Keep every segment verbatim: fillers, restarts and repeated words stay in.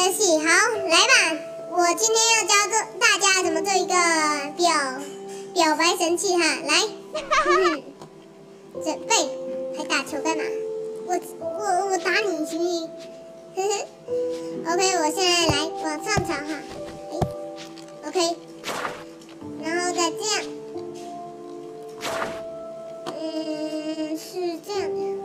游戏，好，来吧！我今天要教做大家怎么做一个表表白神器哈，来，嗯、准备，还打球干嘛？我我我打你行不行？OK， 我现在来往上传哈，哎 ，OK， 然后再这样，嗯，是这样的。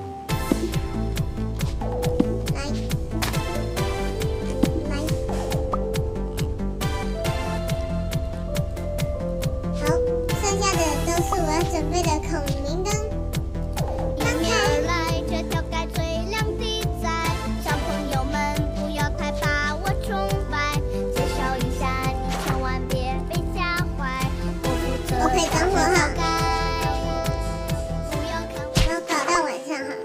准备的孔明灯， 迎面而来，这条街最亮的在，小朋友们不要太把我崇拜，介绍一下你千万别被吓坏，我负责 OK， 等会儿哈， 不要看， 然后搞到晚上哈，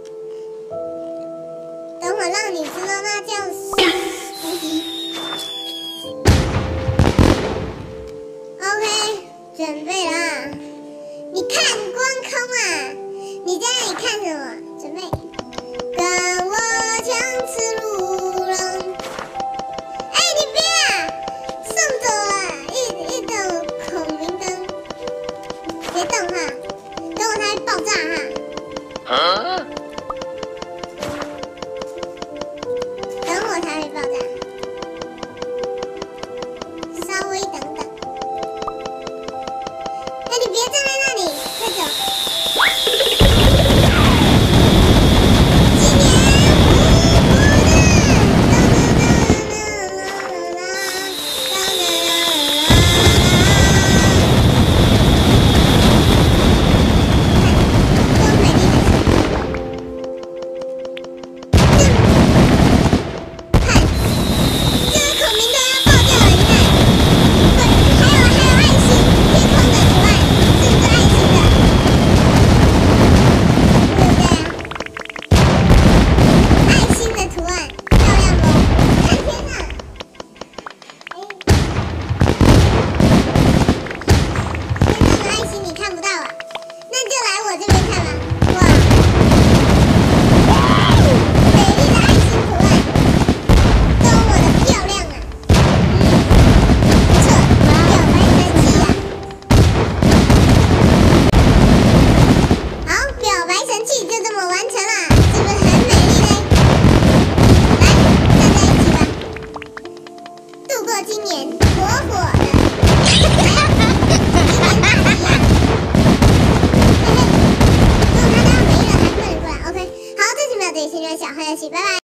等会儿让你知道那叫实习。OK， 准备了啊。 你看光空啊！你在那里看什么？准备，跟我强吃鹿茸。哎，你别啊！送走了一一等孔明灯，别动哈，等我它会爆炸哈。啊、等我它会爆炸，稍微等等。哎，你别站在那里。 快走！今年今年火火的，今年大吉呀！嘿嘿，如果他刚刚没了，还不能过来。OK， 好，这期没有这里，先聊小黑游戏，拜拜。